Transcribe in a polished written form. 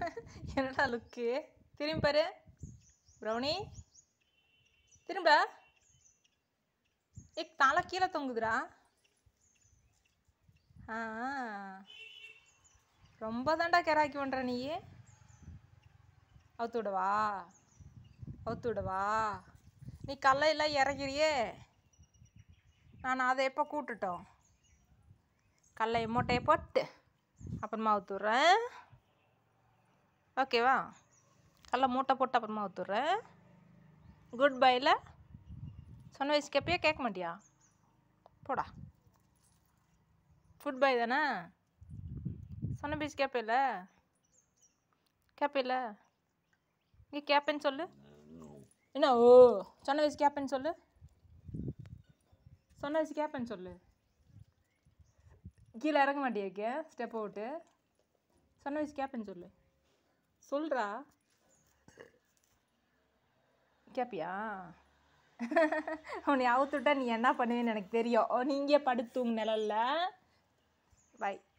என்னடா லுக்கு? திரும்பி பாரு ப்ரௌனி, திரும்பா. தலை கீழே தொங்குதுடா. ஆ, ரொம்ப தாண்டா கெராக்கி பண்ணுற நீ. அவுத்து விடவா? அவுத்து விடவா? நீ கல்லையெல்லாம் இறக்கிறியே, நான் அதை எப்போ கூட்டுட்டோம்? கல்லை மூட்டையை போட்டு அப்புறமா அவுத்து விட்றேன். ஓகேவா? கல்லை மூட்டை போட்டு அப்புறமா அவுத்து விட்றேன். குட் பைல சொன்ன வயசு கேட்பியா, கேட்க மாட்டியா? போடா. ஃபுட் பாய் தானே, சொன்ன பேச்சு கேட்பில்ல? கேட்பில்ல? இங்கே கேட்பேன்னு சொல்லு. என்ன ஓ, சொன்ன வயசு கேட்பேன்னு சொல்லு. சொன்ன வயசு கேட்பேன்னு சொல்லு. கீழே இறங்க மாட்டியா? ஸ்டெப்பை விட்டு சொன்ன வயசு கேட்பேன்னு சொல்லு. சொல்கிறா. கேட்பியா? உன்னை அவுத்துட்டா நீ என்ன பண்ணுவேன்னு எனக்கு தெரியும். நீ இங்கே படுத்து தூங்கு நிழல்ல. பை.